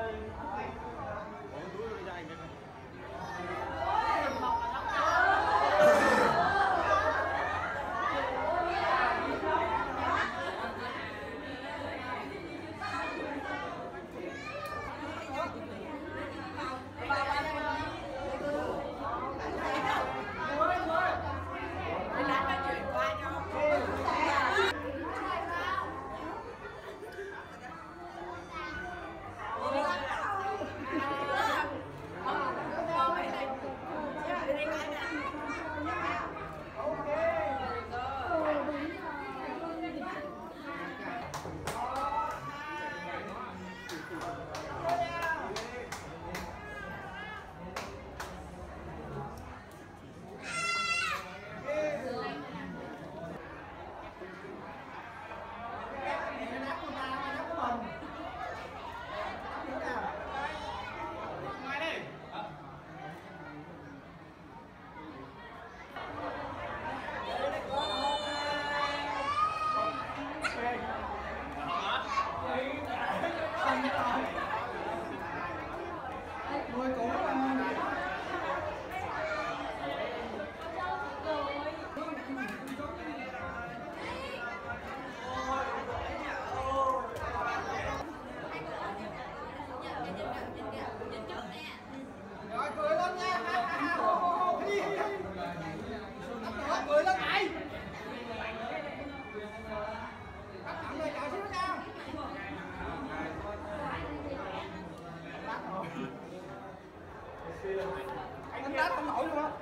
Anh đá không nổi luôn á.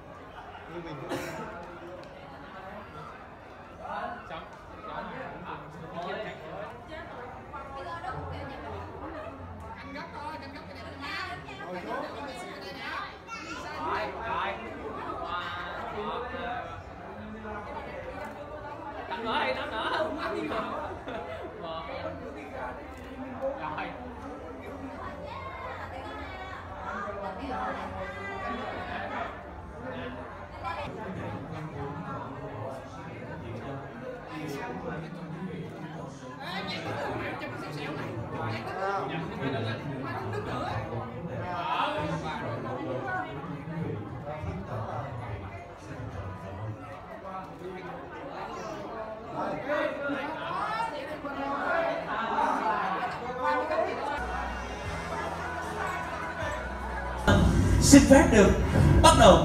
Anh gấp thôi, anh gấp cái này lên má. Rồi xuống. Tặng nữa đi, tặng nữa. Không ăn gì mà. Rồi. Xin phép được bắt đầu.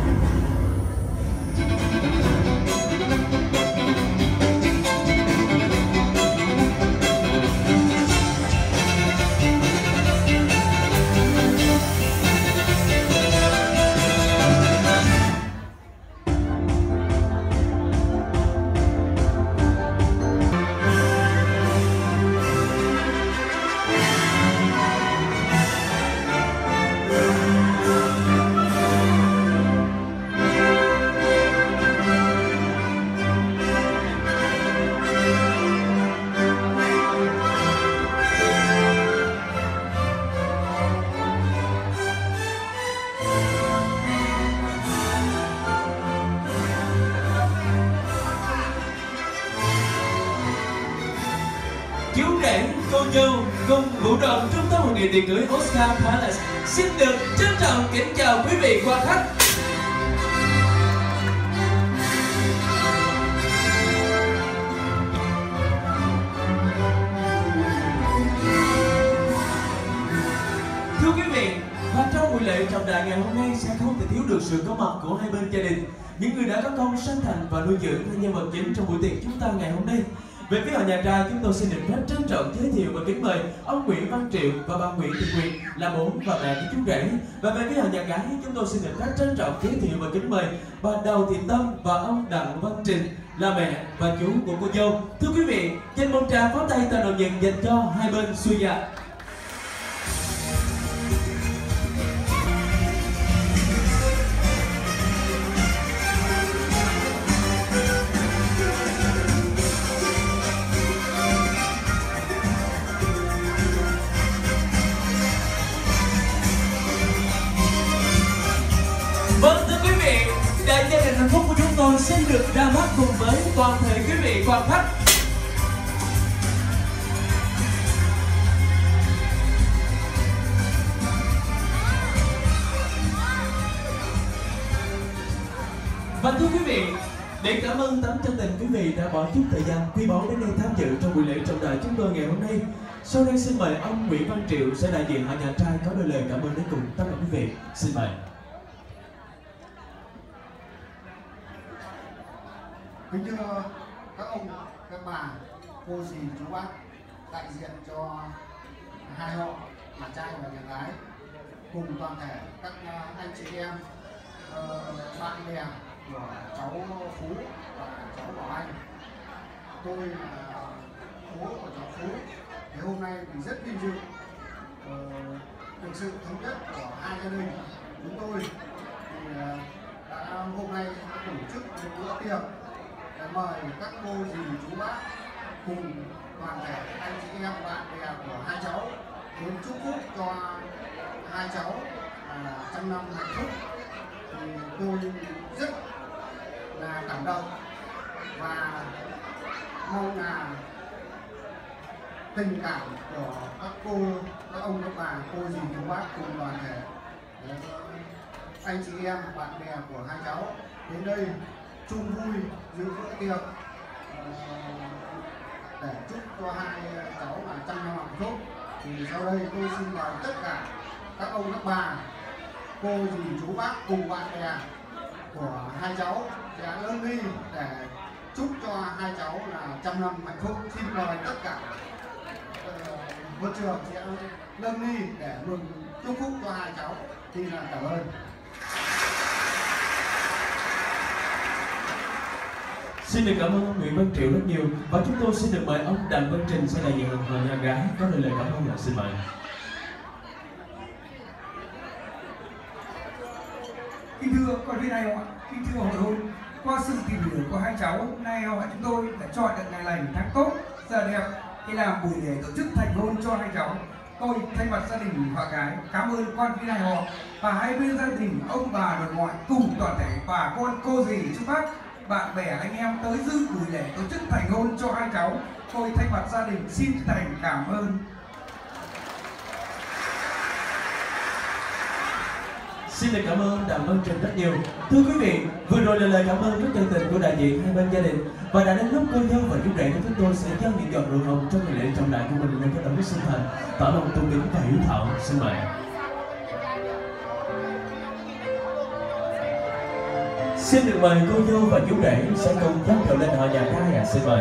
Chú rể, cô dâu cùng vũ đoàn trung tâm hội nghị tiệc cưới Oscar Palace xin được trân trọng kính chào quý vị quan khách. Thưa quý vị, và trong buổi lễ trọng đại ngày hôm nay sẽ không thể thiếu được sự có mặt của hai bên gia đình, những người đã có công sinh thành và nuôi dưỡng hai nhân vật chính trong buổi tiệc chúng ta ngày hôm nay. Về phía họ nhà trai, chúng tôi xin được phép trân trọng giới thiệu và kính mời ông Nguyễn Văn Triệu và bà Nguyễn Thị Nguyệt là bố và mẹ của chú rể. Và về phía họ nhà gái, chúng tôi xin được phép trân trọng giới thiệu và kính mời bà Đào Thị Tâm và ông Đặng Văn Trình là mẹ và chú của cô dâu. Thưa quý vị, trên một tràng pháo tay ta đầu nhận dành cho hai bên xuôi dạ. Vâng, thưa quý vị, đại gia đình hạnh phúc của chúng tôi xin được ra mắt cùng với toàn thể quý vị quan khách. Để cảm ơn tấm chân tình quý vị đã bỏ chút thời gian quý báu đến đây tham dự trong buổi lễ trọng đại chúng tôi ngày hôm nay. Sau đây xin mời ông Nguyễn Văn Triệu sẽ đại diện họ nhà trai có đôi lời cảm ơn đến cùng tất cả quý vị. Xin mời. Kính thưa các ông, các bà, cô dì, chú bác, đại diện cho hai họ nhà trai và nhà gái, cùng toàn thể các anh chị em, bạn bè của cháu Phú và cháu Bảo Anh. Tôi là bố của cháu Phú. Thì hôm nay thì rất vinh dự được sự thống nhất của hai gia đình chúng tôi thì đã hôm nay tổ chức một bữa tiệc để mời các cô dì chú bác cùng toàn thể anh chị em bạn bè của hai cháu đến chúc phúc cho hai cháu trăm năm hạnh phúc. Thì tôi rất là cảm động và mong là tình cảm của các cô, các ông, các bà, cô dì, chú bác cùng toàn thể anh chị em, bạn bè của hai cháu đến đây chung vui dự bữa tiệc để chúc cho hai cháu là trăm năm hạnh phúc. Thì sau đây tôi xin mời tất cả các ông, các bà, cô dì, chú bác cùng bạn bè của hai cháu sẽ lên ly để chúc cho hai cháu là trăm năm hạnh phúc. Xin mời tất cả vợ trường sẽ nâng ly để mừng chúc phúc cho hai cháu. Xin là cảm ơn. Xin được cảm ơn ông Nguyễn Văn Triệu rất nhiều và chúng tôi xin được mời ông Đặng Văn Trình sẽ đại diện họ nhà gái có lời cảm ơn. Xin mời. Kính thưa quan viên hai họ, kính thưa hội hôn, qua sự tìm hiểu của hai cháu, hôm nay họ chúng tôi đã chọn được ngày lành tháng tốt, giờ đẹp để làm buổi lễ tổ chức thành hôn cho hai cháu. Tôi thay mặt gia đình họ gái cảm ơn quan viên hai họ và hai bên gia đình ông bà nội ngoại cùng toàn thể bà con cô dì chú bác, bạn bè anh em tới dự buổi lễ tổ chức thành hôn cho hai cháu. Tôi thay mặt gia đình xin thành cảm ơn. Xin được cảm ơn Đặng Văn Trình rất nhiều. Thưa quý vị, vừa rồi là lời cảm ơn rất chân tình của đại diện hai bên gia đình và đã đến lúc cô dâu và chú rể của chúng tôi sẽ dâng những giọt rượu hồng trong ngày lễ trọng đại của mình lên các đấng sinh thành, tỏ lòng tôn kính và hiếu thảo. Xin mời. Xin được mời cô dâu và chú rể sẽ cùng dâng rượu lên họ nhà trai. Xin mời.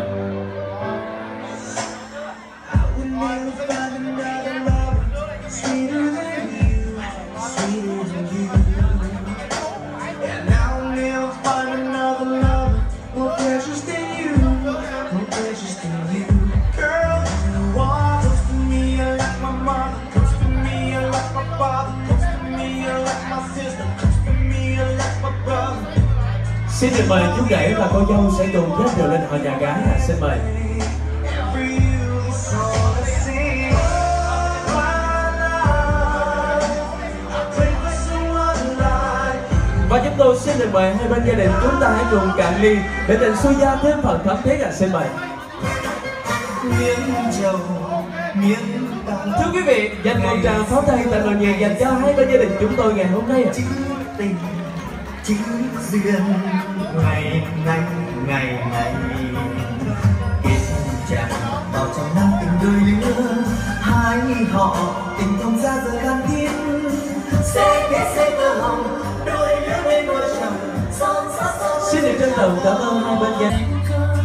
Xin được mời chú rể và cô dâu sẽ cùng dâng rượu lên họ nhà gái. Xin mời. Và chúng tôi xin được mời hai bên gia đình chúng ta hãy cùng cạn ly để tình xuôi gia thêm phần thắm thiết. Xin mời. Thưa quý vị, dành một tràng pháo tay thật là nhiều dành cho hai bên gia đình chúng tôi ngày hôm nay. Chính duyên ngày kết chạm vào trong năm tình đôi lứa, hai họ tình thông ra giờ gan thiết sẽ kết sẽ tơ hồng đôi lứa bên đôi chồng son sát son. Xin được trân trọng cảm ơn hai bên gia đình.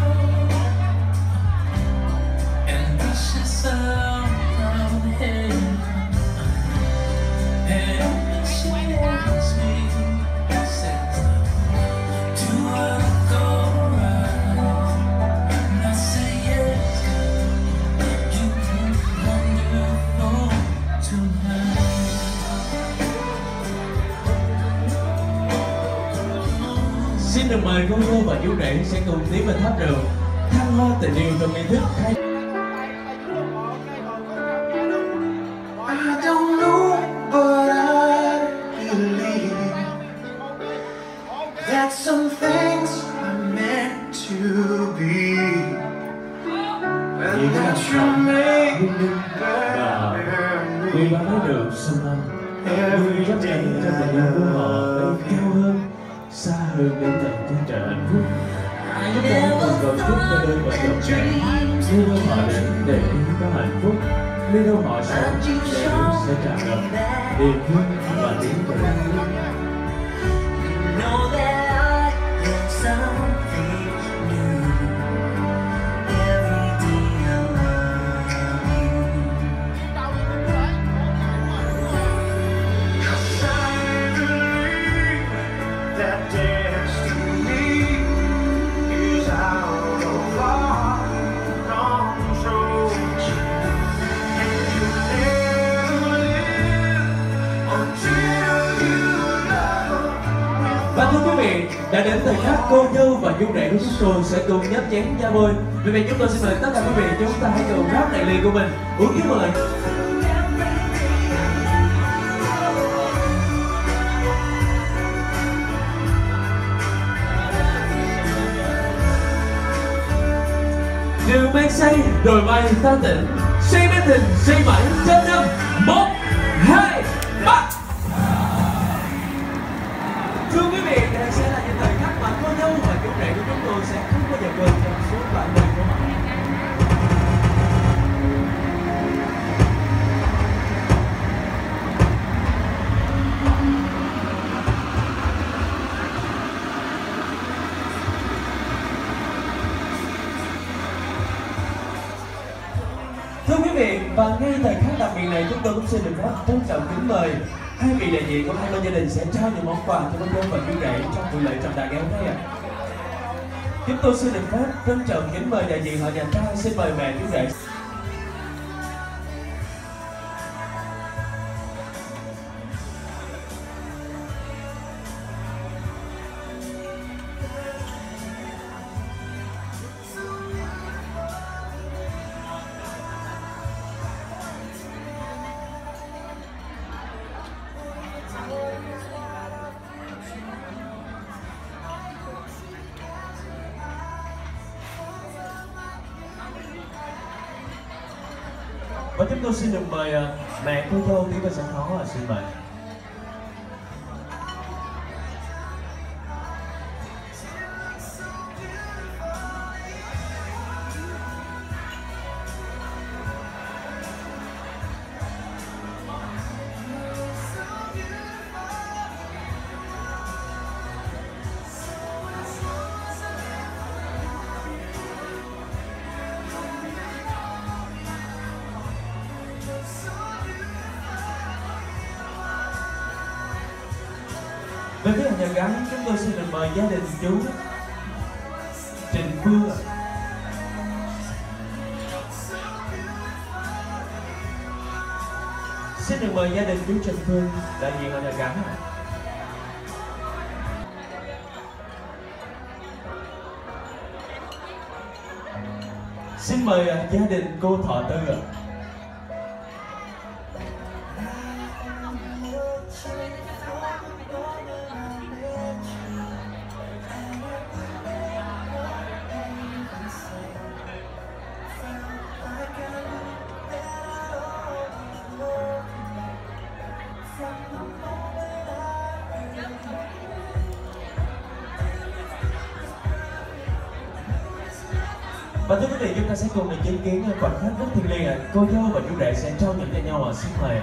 Xin được mời cô dâu và chú rể sẽ cùng tiến lên tháp rượu thăng hoa tình yêu trong nghi thức khai. I don't know, but I believe that some things are meant to be, and that you make Và vì đã thấy được sông Lâm, người chấp nhận cho tình yêu của họ đến cao hơn, xa hơn đến tận chân trời hạnh phúc. Chúc cho hãy cùng cầu chúc cho đôi vợ chồng này nơi đâu họ đến để có hạnh phúc, nơi đâu họ sống để sẽ tràn ngập niềm vui và tiếng cười. Know that I am something new. Every day I love you. 'Cause I believe that destiny is out of our control. And you never live until you love. Và thưa quý vị, đã đến thời khắc cô dâu và chú rể của chúng tôi sẽ cùng nhấp chén da bôi. Vì vậy chúng tôi xin mời tất cả quý vị chúng ta hãy cùng ráp đại ly của mình uống chúc mừng. Đường men say, đồi bay ta tỉnh, say bên tình, say mãi trên năm. 1, 2, 3. Thưa quý vị, đây sẽ là những thời khắc mà cô dâu và chú rể của chúng tôi sẽ không bao giờ quên trong suốt đoạn đời của họ. Thưa quý vị, và ngay thời khắc đặc biệt này chúng tôi cũng xin được phép trân trọng kính mời hai vị đại diện của hai bên gia đình sẽ trao những món quà cho cô dâu và chú rể trong buổi lễ trọng đại ngày hôm nay ạ. Chúng tôi xin được phép trân trọng kính mời đại diện họ nhà trai, xin mời mẹ chú rể. Và chúng tôi xin được mời mẹ cô dâu tiến vào sân khấu, xin mời. Về phía nhà gái, chúng tôi xin được mời gia đình chú Trịnh Phương. Xin được mời gia đình chú Trịnh Phương, đại diện ở nhà gái. Xin mời gia đình cô Thọ Tư ạ. Và thưa quý vị, chúng ta sẽ cùng được chứng kiến khoảnh khắc rất thiêng liêng. Cô dâu và chú rể sẽ trao những cho nhau. Xin mời.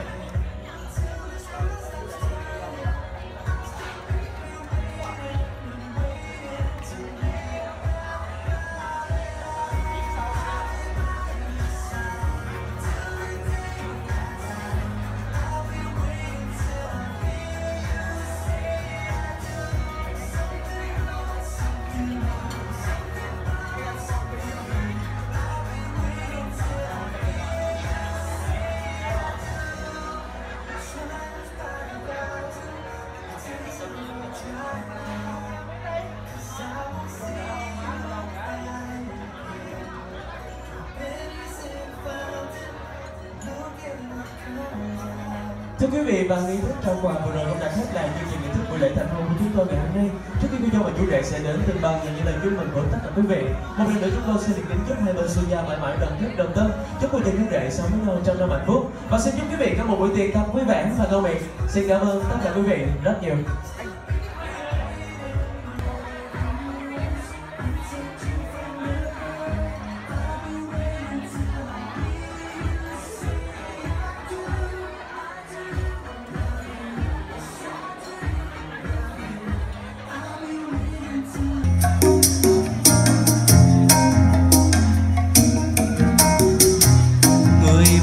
Thưa quý vị, và nghi thức trao quà vừa rồi cũng đã khép lại chương trình nghi thức buổi lễ thành hôn của chúng tôi ngày hôm nay. Trước khi cô dâu và chú rể sẽ đến từng bằng những lời chúc mừng của tất cả quý vị, một lần nữa chúng tôi xin được kính chúc hai bên xuân gia mãi mãi đoàn kết đồng tâm, chúc cô dâu chú rể sống với nhau trong năm hạnh phúc và xin chúc quý vị có một buổi tiệc thật vui vẻ và ngon miệng. Xin cảm ơn tất cả quý vị rất nhiều.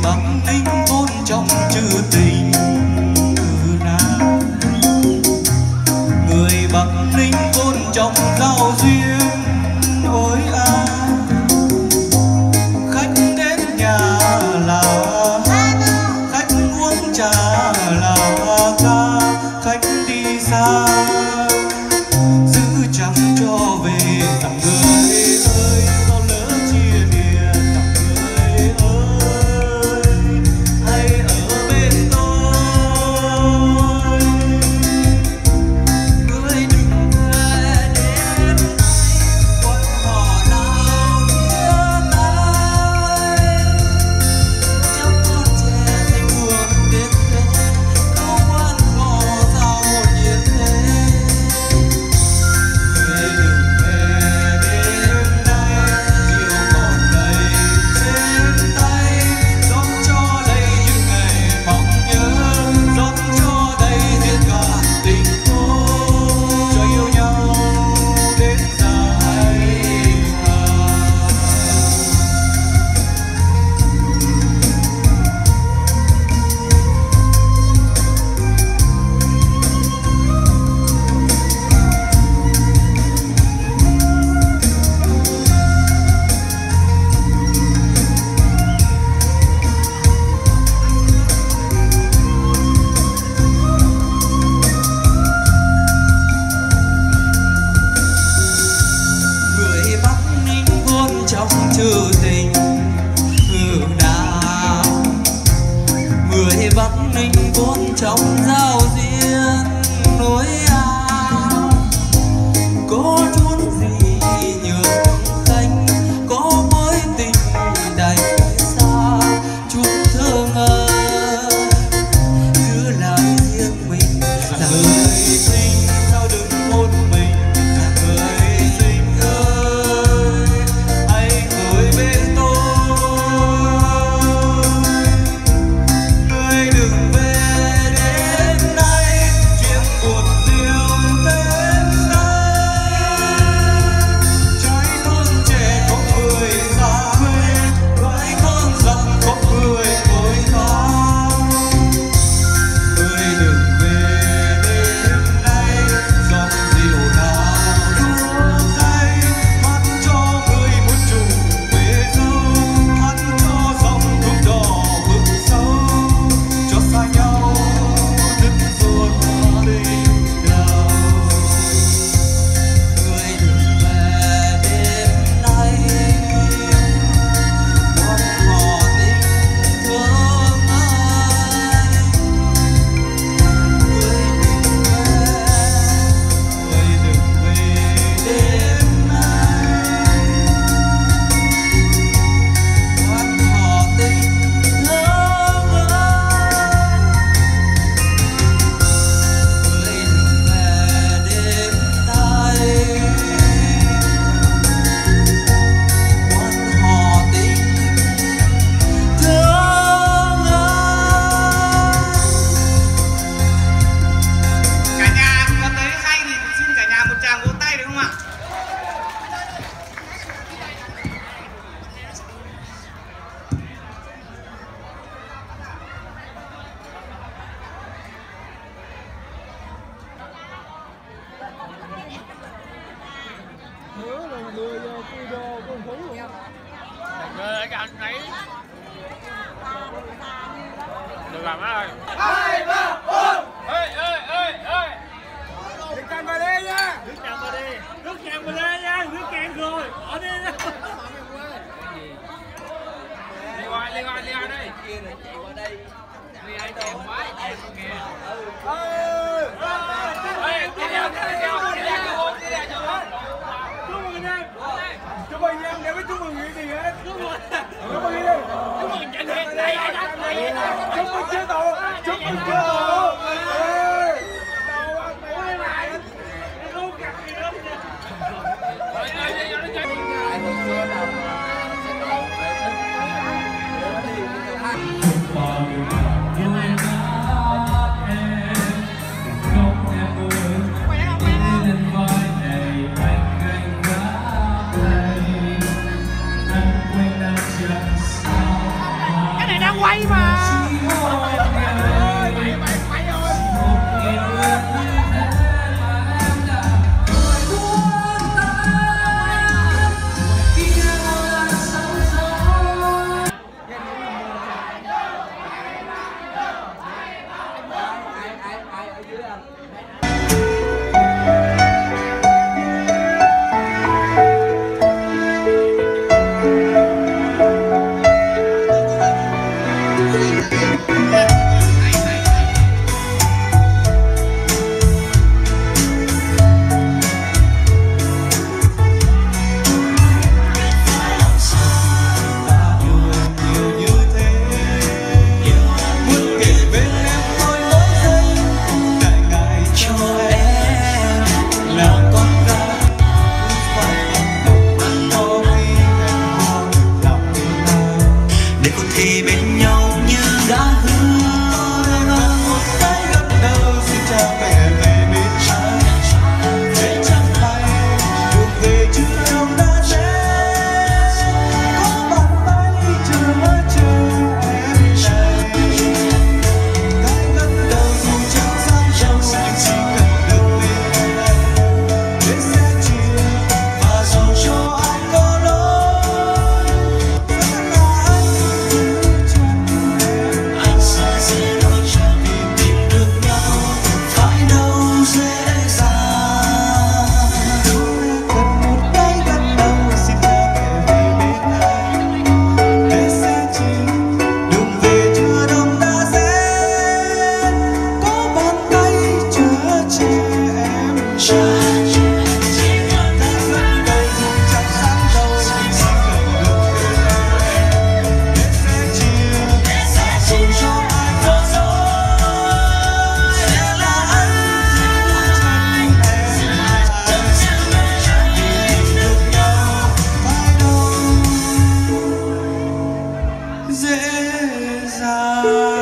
Bắc Ninh vốn trong trữ tình nào, người Bắc Ninh vốn trong giao duyên ôi a. Khách đến nhà là hát, khách uống trà là ca, khách đi xa giữ chẳng cho về. Tặng người ơi bao lỡ chia lìa, tặng người ơi hãy ở bên tôi. Người đừng về đến quán họ nào chia tay, trong con trẻ thành buồn đến thế, câu quan họ sao một nhiệt thế. Người đừng về đêm nay, rượu còn đầy trên tay, rót cho đầy những ngày mong nhớ, rót cho đầy riêng cả tình thôi, cho yêu nhau đến dài hà. Người Bắc Ninh vốn trong trữ tình nào, người Bắc Ninh vốn trong giao duyên nối áo. Có chút gì nhường khanh, có mối tình đành xa, chút thơ ngơ giữ lại riêng mình. Người sinh sao đừng một mình, người sinh ơi hãy ngồi bên tôi. Người đừng về đến nay, chuyện buồn rượu bên đây. Trái thôn trẻ có người xa quê, gái thôn rộng có người vội vã. Người đừng về đêm nay, giọt rượu nào đua tay, hát cho người muốn trùng về dâu, hát cho dòng thuốc đỏ vực sâu, cho xa nhau đứt ruột tình đầu. Người đừng về đêm nay, quan họ tình thương ai. Người đừng về đêm nay, quan họ tình thương ai. Người đừng về đêm nay, quan họ tình thương ai. Cả nhà có tới khanh thì xin cả nhà một tràng vỗ tay được không ạ? Rồi cái anh ấy được làm ơi. Hai ba bốn. Ê ê ê ê, Nước cam vào đây nha. nước chạm vào đi, nước chạm vào đây nha, nước cạn rồi ở đây nha. Đi qua đây. Đi ai chèn quá, chèn kìa. Ê, đi theo. Chúc mừng em, nếu chúc mừng gì hết. Chúc mừng. Chúc mừng đi. Chúc mừng trận hiện đây. Chúc mừng chế độ. Chúc mừng chế độ. Không gặp gì đâu. Cái này đang quay mà. dễ dàng.